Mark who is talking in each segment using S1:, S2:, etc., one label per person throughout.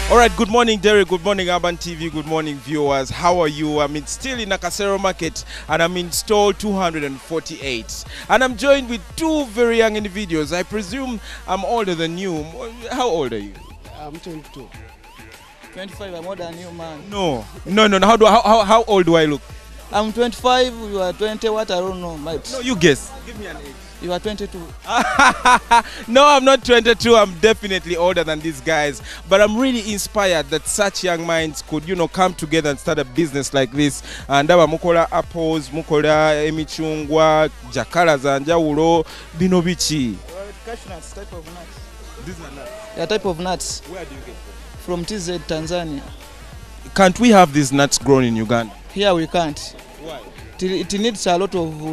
S1: All right, good morning, Derek. Good morning, Urban TV. Good morning, viewers. How are you? I'm still in Nakasero Market, and I'm in stall 248. And I'm joined with two very young individuals. I presume I'm older than you. How old are you?
S2: I'm 22.
S3: 25, I'm older than you, man.
S1: No. How old do I look?
S3: I'm 25, you are 20, what? I don't know, mate.
S1: No, you guess. Give me an age.
S3: You are 22.
S1: No, I'm not 22. I'm definitely older than these guys. But I'm really inspired that such young minds could, come together and start a business like this. And mukola apples, mukola emichungwa, jakala zanjawulo, bino bichi.
S3: Cashew nuts, type of nuts.
S1: These are nuts.
S3: Yeah, type of nuts.
S1: Where do you get them?
S3: From TZ, Tanzania.
S1: Can't we have these nuts grown in Uganda?
S3: Here we can't.
S1: Why?
S3: It needs a lot of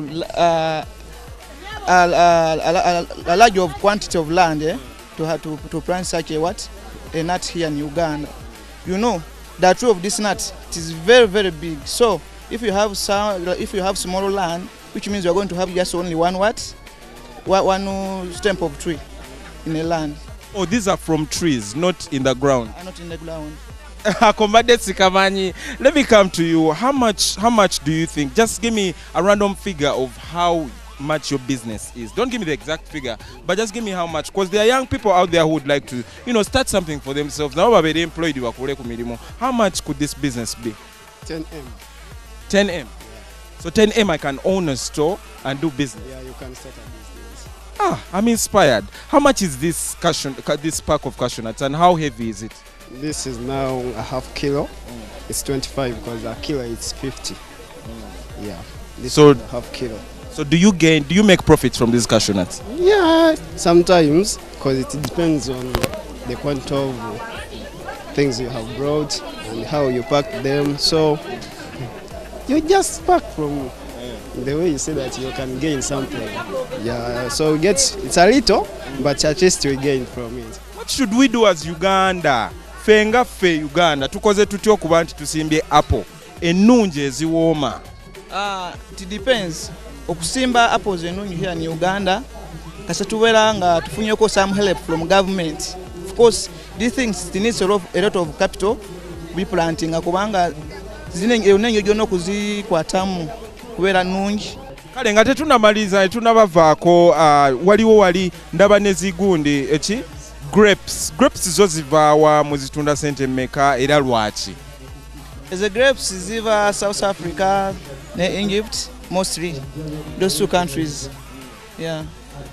S3: a large of quantity of land to plant such a nut here in Uganda. You know, the tree of this nut, it is very, very big. So if you have small land, which means you are going to have just only one stem of tree in a land.
S1: Oh, these are from trees, not in the ground.
S3: Not in the ground.
S1: Let me come to you. How much do you think? Just give me a random figure of how much your business is. Don't give me the exact figure, but just give me how much, because there are young people out there who would like to, start something for themselves. Now they employed you. How much could this business be?
S2: 10M.
S1: 10M. Yeah. So 10M, I can own a store and do business.
S2: Yeah, you can start a business.
S1: I'm inspired. How much is this pack of cashew nuts, and how heavy is it?
S2: This is now a half kilo. It's 25 because a kilo is 50. Yeah. This is a half kilo.
S1: So do you make profits from these cashew nuts?
S2: Yeah, sometimes, because it depends on the quantity of things you have brought and how you pack them. So you just pack from the way you say that you can gain something. Yeah, so it's a little, but at least you gain from it.
S1: What should we do as Uganda? Fenga fe Uganda tukoze tutyo kuba nti tusimbye apple ennungi eziwooma.
S3: It depends. Okusimba apples ennungi here in Uganda kasa tubeera nga tufunyeko some help from government. Of course, these things need a lot of capital be planting kubanga zinenge gyonna okuzikwatamu kubeera nnungi.
S1: Kale nga tetunamaliza tunabavaako waliwo wali ndaba ne zigundi grapes zo zivaawa muzitunda sente mmeka era lwaki?
S3: The grapes ziva South Africa ne Egypt, mostly those two countries. Yeah.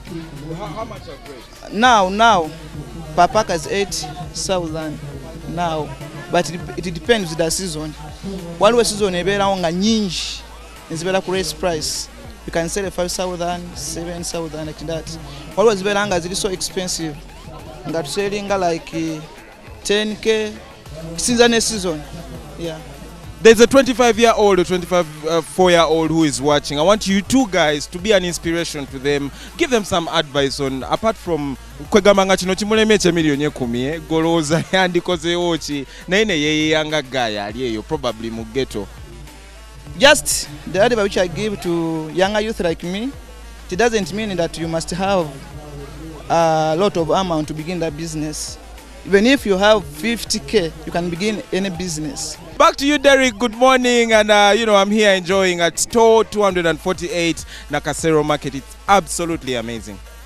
S1: How much are grapes?
S3: Now per pack is 8,000 now, but it depends with the season. Waliwo season ebeerawo nga nyingi ezibeera ku race price, you can sell 5,000, 7,000 like that. Waliwo zibeera nga ziri so expensive nga tuselinga like 10K since the season. Yeah.
S1: There's a 25-year-old or 24-year-old who is watching. I want you two guys to be an inspiration to them. Give them some advice on, apart from kwegamba kino kimuleme ekyemiliyoni 10 goloza yandikozeewo ki naye ne yeeyanga guy ali eyo probably mu ghetto.
S3: Just the advice which I give to younger youth like me, it doesn't mean that you must have a lot of amount to begin that business. Even if you have 50K, you can begin any business.
S1: Back to you, Derek. Good morning, and I'm here enjoying at store 248 Nakasero Market. It's absolutely amazing.